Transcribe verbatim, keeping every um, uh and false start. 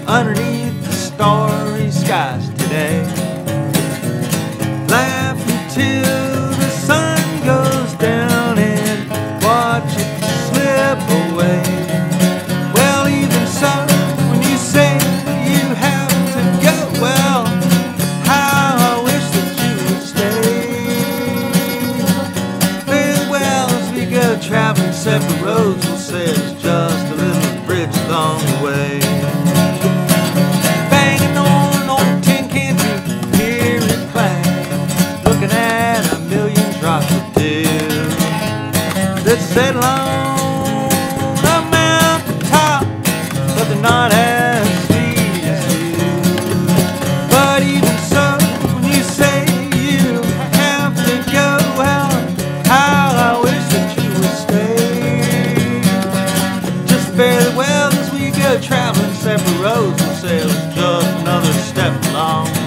underneath the starry skies today. Laugh until the sun goes down and watch it slip away. Well, even so, when you say you have to go, well, how I wish that you would stay. Farewell as we go traveling separate roads, we'll say it's just a little bridge along the way. Banging on an old tin can to hear it clang, looking at a million drops of dew that settle on a mountain top, but they're not as sweet as you. But even so, when you say you have to go, well, how I wish that you would stay. Just farewell as we go traveling separate roads, we'll say it was just another step along